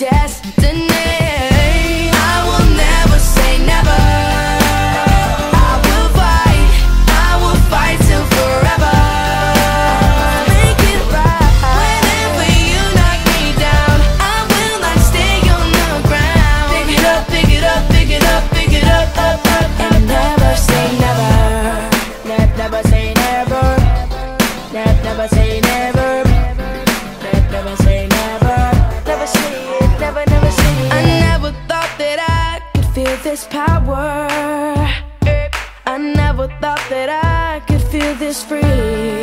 destiny. I will never say never. I will fight till forever. Make it right. Whenever you knock me down, I will not stay on the ground. Pick it up, pick it up, pick it up, pick it up, up, up, and never say never. Never say never. Never say never. Never say never. Never say it. Never say it. I never thought that I could feel this power. I never thought that I could feel this free.